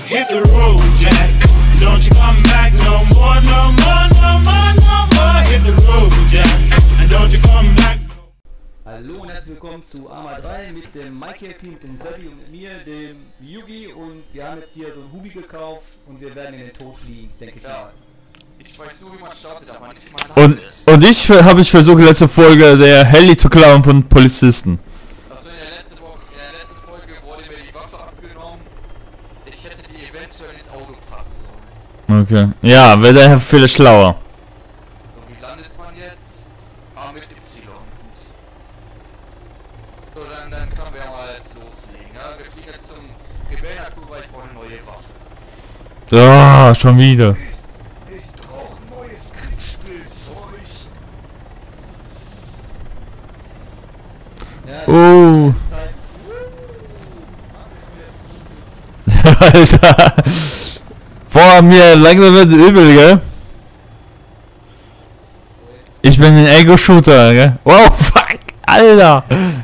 hit the road, Jack. Don't you come back no more, no more, no more, no more. Hit the road, Jack. And don't you come back. Hallo und herzlich willkommen zu Arma 3 mit dem Mikey, mit dem Seppi und mit mir, dem Yugi, und wir haben jetzt hier so einen Hubi gekauft und wir werden in den Tod fliegen, denke ich mal. Ich weiß nur, wie man startet, aber nicht wie man und ich habe versucht, letzte Folge der Heli zu klauen von Polizisten. Also in der letzten Folge wurde mir die Waffe abgenommen. Ich hätte die eventuell ins Auto packen sollen. Okay. Ja, wäre der viel schlauer. So, wie landet man jetzt? A mit Y. So, dann können wir mal jetzt loslegen. Ja? Wir fliegen jetzt zum Gebäude, weil ich brauche eine neue Waffe. Ja, schon wieder. Ich brauche ein neues Kriegsspielzeug. Ja, Oh. Alter. Boah, mir langsam wird übel, gell? Ich bin ein Ego-Shooter, gell? Wow, fuck, Alter. auf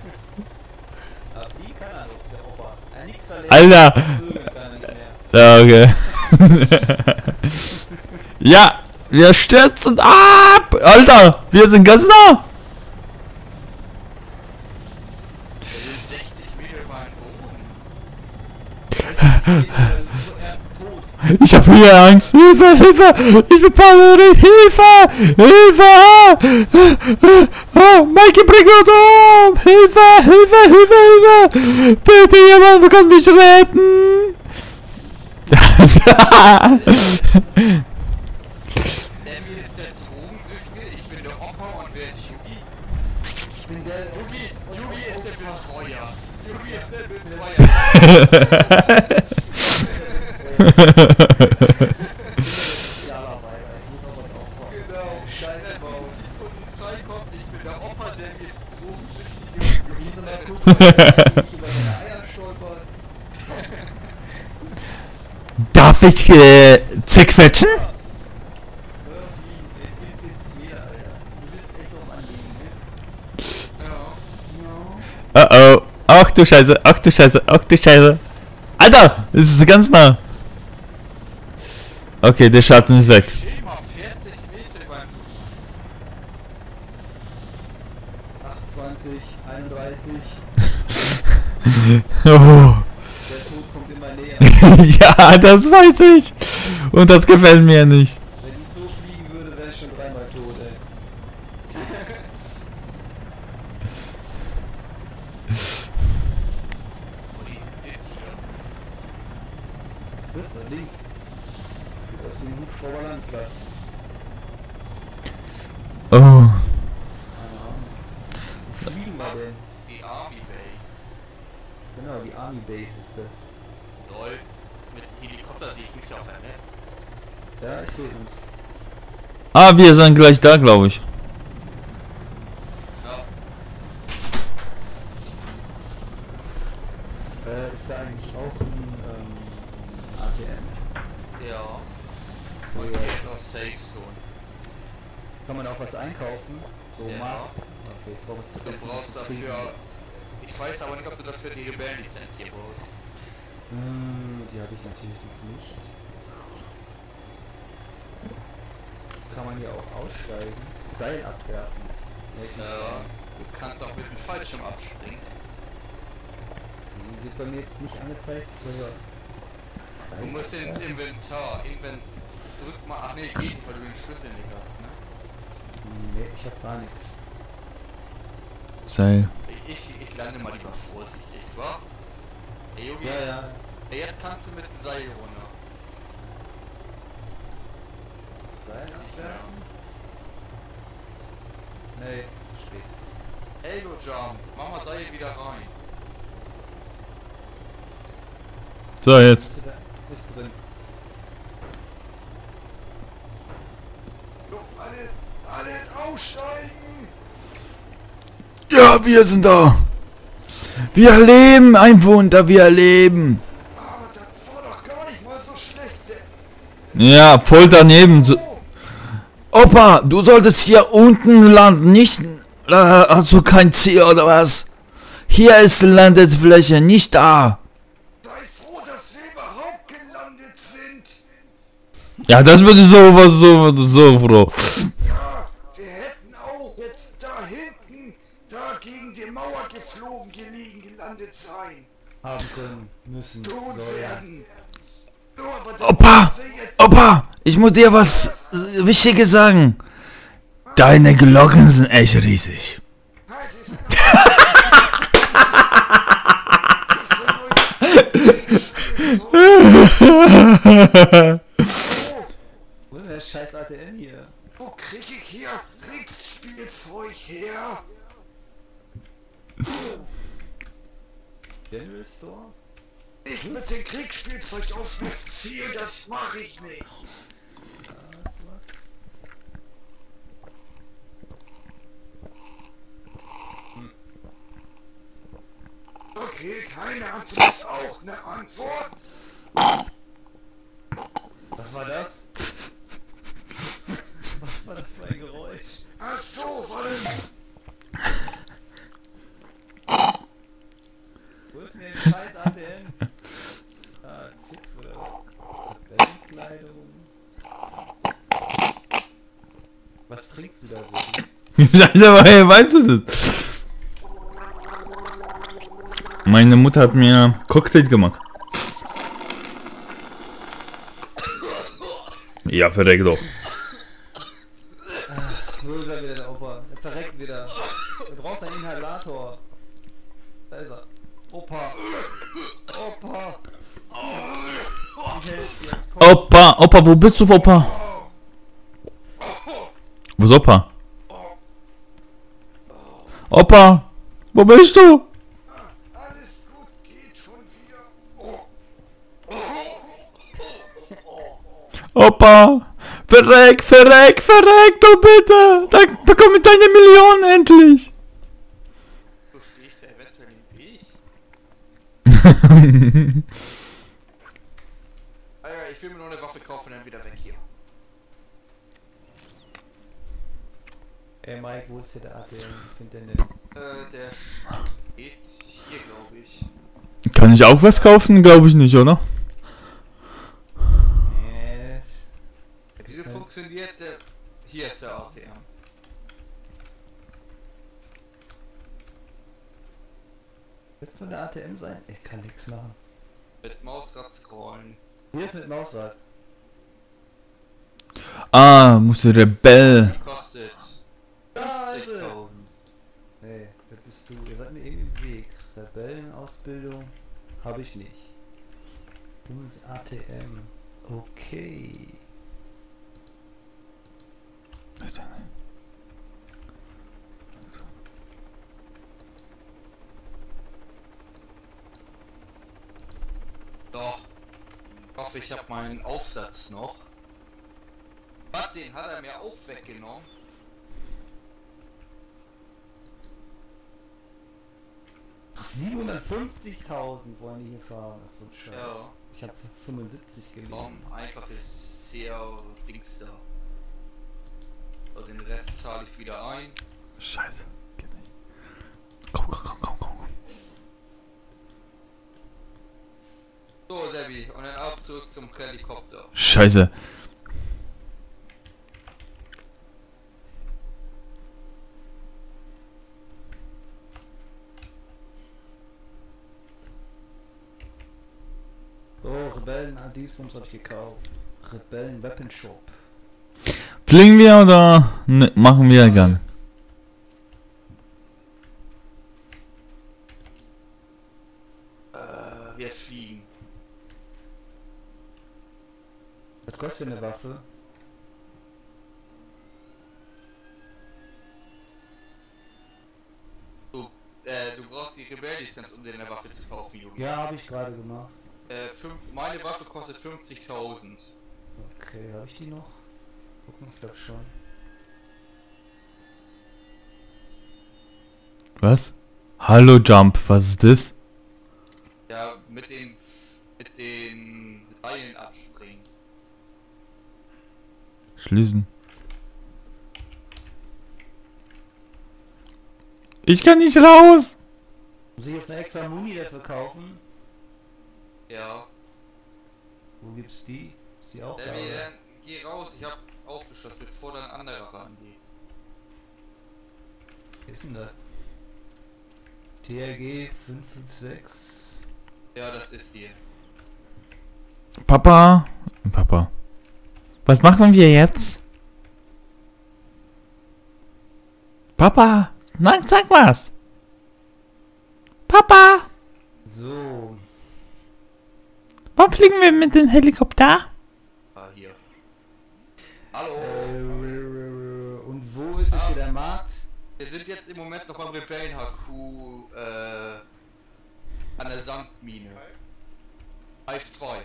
die kann er nicht, der Opa. Nichts verletzt. Alter. Kann er nicht mehr. Ja, okay. Ja, wir stürzen ab. Alter, wir sind ganz nah. Wir sind 60 Meter über dem Boden. Ich hab hier Angst. Hilfe, Hilfe. Ich bin Paladin. Hilfe. Hilfe. Oh, Mikey, bring uns um. Hilfe, Hilfe, Hilfe, Hilfe. Bitte, jemand kann mich retten. Der mir ist der Drogensüchtige, ich bin der Opa und wer ist Yugi? Ich bin der Yugi ist der Betreuer. Yugi ist der Betreuer. Ja, dabei, ich muss auch was aufpassen. Genau. Scheiße bauen. Und Polizei kommt, ich bin der Opa, der ist Drogensüchtige. Ich muss mal gucken, dass ich über meine Eier stolper. Darf ich zerquetschen? Fliegen, 44 Meter, Alter. Du willst echt drauf anlegen, ne? Ja. Oh oh. Ach du Scheiße, ach du Scheiße, ach du Scheiße. Alter, es ist ganz nah. Okay, der Schatten ist weg. Steh mal 40 Meter beim 28, 31. Oh. Der Tod kommt immer näher. Ja, das weiß ich. Und das gefällt mir nicht. Wenn ich so fliegen würde, wäre ich schon dreimal tot, ey. Was ist das da links? Sieht aus wie ein Hubschrauberlandplatz. Oh. Keine Ahnung. Wo fliegen wir denn? Die Army Base. Genau, die Army Base ist das. Lol. Mit dem Helikopter sehe ich mich auf der Map. Ja, ich sehe uns. Ah, wir sind gleich da, glaube ich. Ja. Ist da eigentlich auch ein ATM? Ja. Und hier ist noch Safe Zone. Kann man auch was einkaufen? So Ja. Markt? Okay, brauche ich zu Du essen, brauchst zu trinken. dafür... Ich weiß aber nicht, ob du dafür die Rebellenlizenz hier brauchst. Die habe ich natürlich noch nicht. Kann man hier auch aussteigen? Seil abwerfen. Ja. Du kannst auch mit dem Fallschirm abspringen. Wird bei mir jetzt nicht angezeigt. Du musst ins Inventar. Drück mal... Ach nee, geht nicht, weil du den Schlüssel nicht hast, ne? Nee, ich habe gar nichts. Sei. Ich lande mal lieber vorsichtig, wa? Ey, Junge, Ja. ey, jetzt kannst du mit dem Seil runter. Seil abwerfen? Nee, jetzt ist zu spät. Ego Jump, mach mal Seil wieder rein. So, jetzt. Ist drin. So, alles aussteigen! Ja, wir sind da. Wir leben, ein Wunder, wir leben. Aber das war doch gar nicht mal so schlecht. Ja, voll daneben. So. Opa, du solltest hier unten landen, nicht... hast du kein Ziel oder was? Hier ist die Landefläche, nicht da. Sei froh, dass wir überhaupt gelandet sind. Ja, das würde so froh. Ja, wir hätten auch jetzt da hinten, da gegen die Mauer geflogen, gelandet sein. Haben können, müssen, Tun sollen. werden. So, aber das Opa! wir jetzt Opa! Ich muss dir was Wichtiges sagen. Deine Glocken sind echt riesig. halt Wo ist denn der scheiß ATM hier? Wo krieg ich hier Kriegsspielzeug her? General Store? Ich mit dem Kriegsspielzeug auf das Ziel, das mache ich nicht. Was? Okay, keine Antwort ist auch eine Antwort. Was war das? Was war das für ein Geräusch? Ach so, weil Wo ist denn der scheiß ATM? Ah, Ziffer. Tabellenkleidung. Was trinkst du da so? Scheiße, woher weißt du das? Meine Mutter hat mir Cocktail gemacht. Ja, verreck doch. Wo ist er wieder, der Opa? Er verreckt wieder. Du brauchst einen Inhalator. Da ist er. Opa. Opa. Ich helf dir. Komm. Opa, Opa, wo bist du, Opa? Wo ist Opa? Opa, wo bist du? alles gut geht schon wieder. Opa, verreck, du bitte. Dann bekomme ich deine Million endlich. So stehe ich da eventuell im Weg. Alter, ich will mir nur eine Waffe kaufen und dann wieder weg hier. Ey Mike, wo ist hier der ATM? Ich finde den nicht. Der steht hier, glaube ich. Kann ich auch was kaufen? Glaube ich nicht, oder? Wie funktioniert der? Hier ist der ATM. Wird so eine ATM sein? Ich kann nichts machen. Mit Mausrad scrollen. Hier ist mit Mausrad. Ah, muss Rebell. Kostet Da ist er! 60.000. Nee, wer bist du? Ihr seid mir irgendwie im Weg. Rebellenausbildung habe ich nicht. Und ATM. Okay. Doch. Ich hoffe, ich habe meinen Aufsatz noch. Was, den hat er mir auch weggenommen? Ach, 750.000 wollen die hier fahren. Das ist so ein Scheiß. Ja. Ich habe für 75 gelegen. Komm, einfach das CR-Dings da. So, den Rest zahle ich wieder ein. Scheiße. Geht nicht. Komm. So, Debbie, und dann auch zurück zum Helikopter. Scheiße. So, Rebellen, Dingsbums habe ich gekauft. Rebellen Weapon Shop. Fliegen wir oder ne, machen wir gar nicht? Wir fliegen. Was kostet eine Waffe? Du brauchst die Rebelllizenz, um dir eine Waffe zu kaufen, Junge. Ja, habe ich gerade gemacht. Meine Waffe kostet 50.000. Okay, habe ich die noch? Gucken, ich glaube schon. Was? Hallo Jump, was ist das? Ja, mit den Seilen abspringen. Schließen. Ich kann nicht raus! Muss ich jetzt eine extra Muni dafür kaufen? Ja. Wo gibt's die? Ist die auch da? Sammy, oder? dann geh raus, ich hab aufgeschlossen, bevor dann ein anderer rangeht. Wer ist denn das? TRG 556. Ja, das ist die. Papa. Papa. Was machen wir jetzt? Papa. Nein, sag was. Papa. So. Wann fliegen wir mit dem Helikopter? Ah, hier. Hallo. Und wo ist jetzt hier der Markt? Wir sind jetzt im Moment noch beim Rebellen-HQ, an der Sandmine. Hive 2.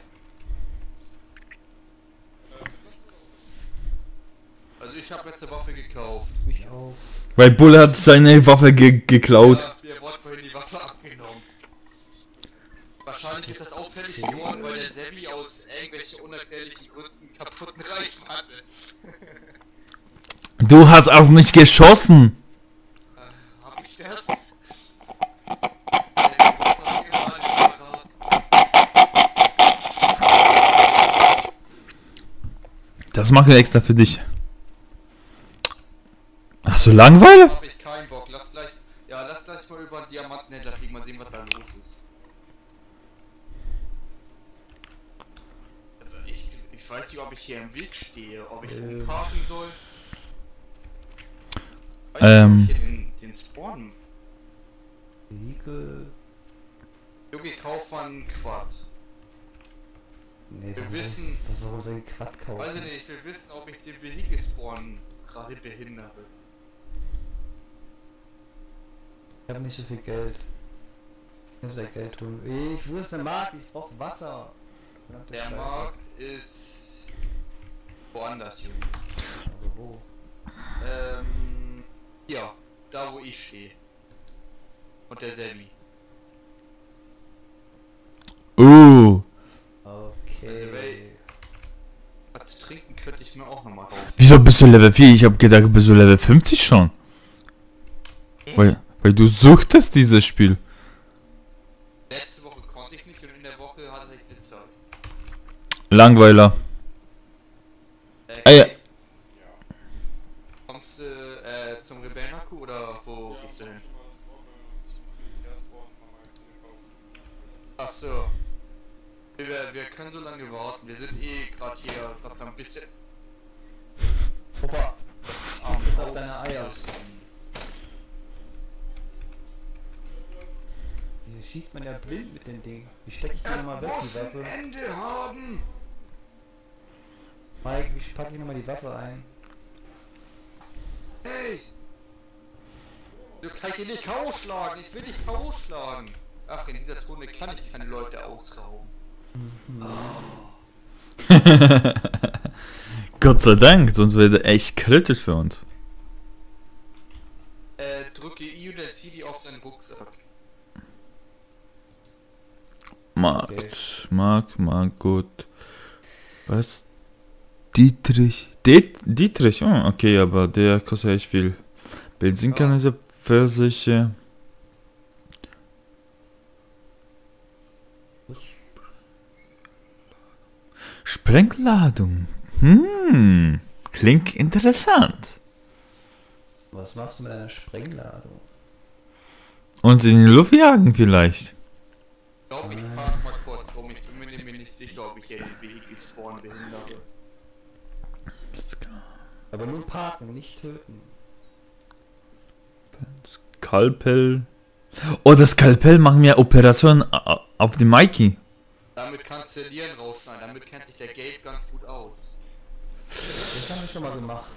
Also ich habe jetzt eine Waffe gekauft. Ich auch. Weil Bull hat seine Waffe geklaut. Ja, wir wurden vorhin die Waffe abgenommen. Wahrscheinlich ist das auffällig geworden, weil der Sammy aus irgendwelchen unerklärlichen Gründen kaputten Reifen hatte. Du hast auf mich geschossen. Hab ich das? Das mache ich extra für dich. Hast du Langeweile? Hab ich keinen Bock. Lass gleich mal über den Diamantenhändler fliegen, mal sehen, was da los ist. Ich weiß nicht, ob ich hier im Weg stehe, ob ich umparken soll. Weiß nicht, ob ich hier den Spawn. Vehikel. Junge, kauf mal einen Quad. Nee, Wir warum wissen- warum soll ich Quad kaufen? Weiß ich nicht, ich will wissen, ob ich den Vehikel-Spawn gerade behindere. Ich habe nicht so viel Geld. Ich muss vielleicht Geld tun. Wo ist der Markt? Ich brauch Wasser. Verdammte Der Scheiße. Markt ist woanders, Junge. Aber wo? Ja, da wo ich stehe. Und der Sammy. Okay. Was zu trinken könnte ich mir auch nochmal kaufen. Wieso bist du Level 4? Ich hab gedacht, bist du Level 50 schon. Weil du suchtest dieses Spiel. Letzte Woche konnte ich nicht und in der Woche hatte ich eine Zeit. Langweiler. Ja. Kommst du zum Rebellen-HQ oder wo gehst du hin? Ach so. Wir können so lange warten. Wir sind eh gerade hier gerade so ein bisschen Opa, am jetzt auf deine Eier. Aufrüsten. Hier schießt man ja blind mit dem Ding. Wie stecke ich die nochmal weg, die Waffe? Ende haben. Mike, wie packe ich nochmal die Waffe ein? Hey, Du kannst ihn nicht K.O. schlagen. Ich will dich K.O. schlagen. Ach, in dieser Zone kann ich keine Leute ausrauben. Gott sei Dank, sonst wäre das echt kritisch für uns. Drücke I und dann zieh die auf seinen Rucksack. Markt, gut. Was? Dietrich. Dietrich, oh, okay, aber der kostet echt viel. Benzinkanister, Pfirsiche. Sprengladung. Klingt interessant. Was machst du mit einer Sprengladung? Und in die Luft jagen vielleicht. Ich glaube, ich frag mal kurz rum. Ich bin mir nicht sicher, ob ich hier den Vehikel-Spawn behindere. Aber nur parken, nicht töten. Skalpell. Oh, das Skalpell machen wir Operation auf die Mikey. Damit kannst du Nieren rausschneiden. Damit kennt sich der Gabe ganz gut aus. Das haben wir schon mal gemacht.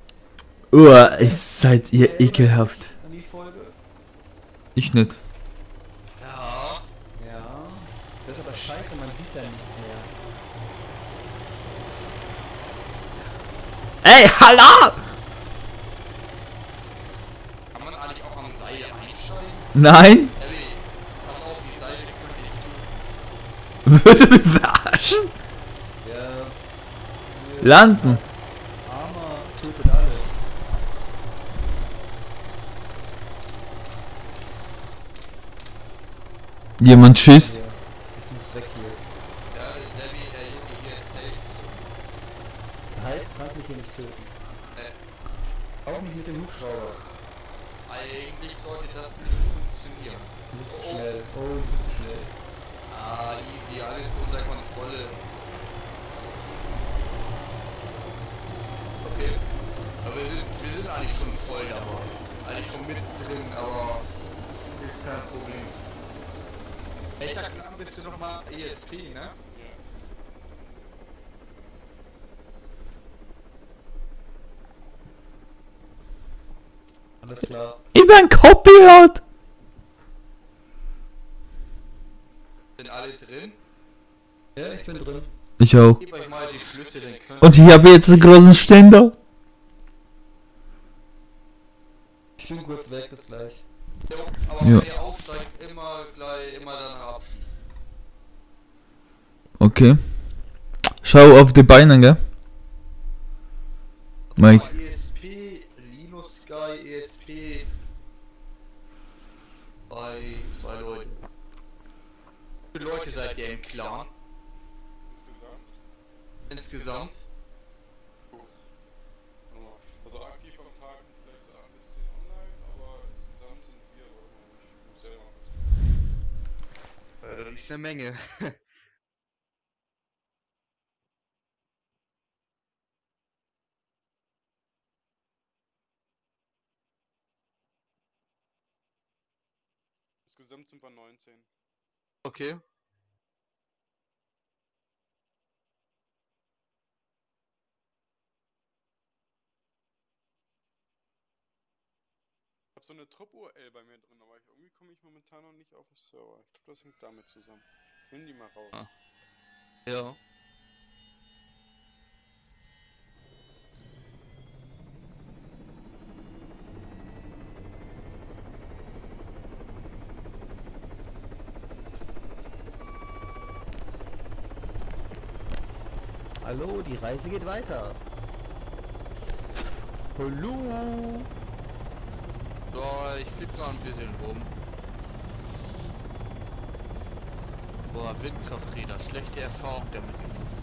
Seid ihr ekelhaft. An die Folge? Ich nicht. Ja. Ja. Das ist aber scheiße, man sieht da nichts mehr. Ey, hallo! Kann man eigentlich auch am Seil einsteigen? Nein? Ellie, pass auf, die Seile können dich Würde mich verarschen? Ja. Landen. Armer tötet alles. Jemand schießt. Hier. Ich muss weg hier. Ja, Debbie, Junge, hier ist safe. Halt, kannst mich hier nicht töten. Auch nicht mit dem Hubschrauber. Eigentlich sollte das nicht funktionieren. Du bist zu schnell. Oh, du bist zu schnell. Ah, easy, alles unter Kontrolle. Okay. Aber wir sind eigentlich schon voll dabei. Eigentlich schon mittendrin, aber ist kein Problem. Welcher Knappen bist du nochmal? ESP, ne? Alles klar. Ich bin Copilot! Sind alle drin? Ja, ich bin drin. Ich auch. Gib euch mal die Schlüssel, dann könnt Und ich habe jetzt einen großen Ständer. Ich bin kurz weg, bis gleich. Jo, aber Ja. wenn ihr aufsteigt, immer danach abschießen. Okay. Schau auf die Beine, gell? Mike. ESP, Linus Sky, ESP. Bei 2 Leute. Wie viele Leute seid ihr im Clan? Insgesamt? Also aktiv am Tag vielleicht so 8 bis 10 online, aber insgesamt sind wir Leute, ich muss selber kurz. Das ist eine Menge. Insgesamt sind wir 19. Okay. Ich habe so eine Trupp-URL bei mir drin, aber irgendwie komme ich momentan noch nicht auf den Server. Ich glaube, das hängt damit zusammen. Nimm die mal raus. Ah. Ja. Hallo, die Reise geht weiter. Hallo. So, ich flieg mal ein bisschen rum. Boah, Windkrafträder, schlechte Erfahrung damit.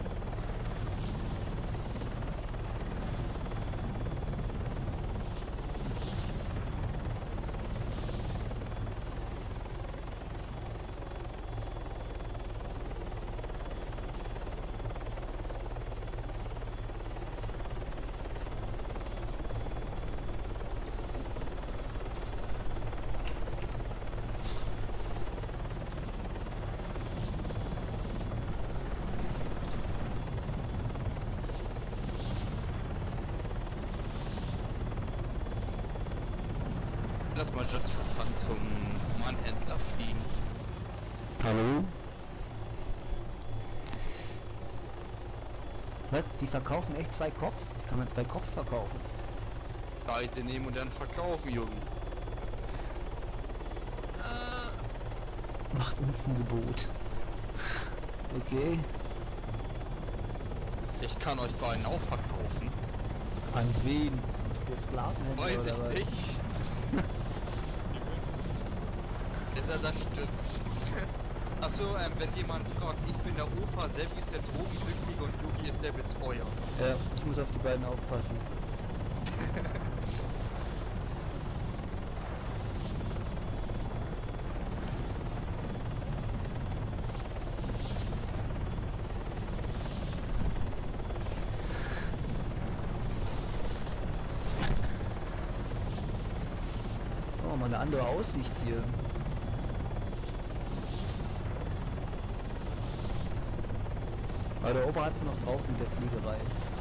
Lass mal just for fun zum Mannhändler fliegen. Hallo? Was? Die verkaufen echt 2 Cops? Wie kann man 2 Cops verkaufen? Reise nehmen und dann verkaufen, Jungen. Macht uns ein Gebot. Okay. Ich kann euch beiden auch verkaufen. An wen? Bist du Sklavenhändler Weiß oder was? ich nicht. Das stimmt. Achso, wenn jemand fragt, ich bin der Opa, Seppi ist der Drogensüchtige und Luki ist der Betreuer. Ja, ich muss auf die beiden aufpassen. Oh, mal eine andere Aussicht hier. Aber der Opa hat sie noch drauf mit der Fliegerei.